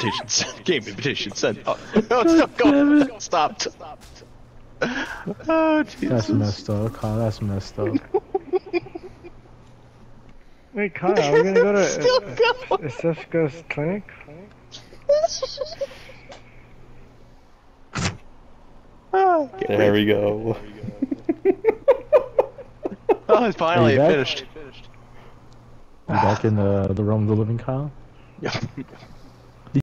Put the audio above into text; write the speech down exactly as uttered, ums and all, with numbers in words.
invitation sent. Game invitation sent. Oh, no, it's still going. It stopped. Oh, Jesus. That's messed up, Kyle. That's messed up. Wait, Kyle, are we gonna go to Still uh, Isefka's clinic? Oh, there we go. Oh, it's finally back? finished. You back in the the realm of the living, Kyle? Yeah.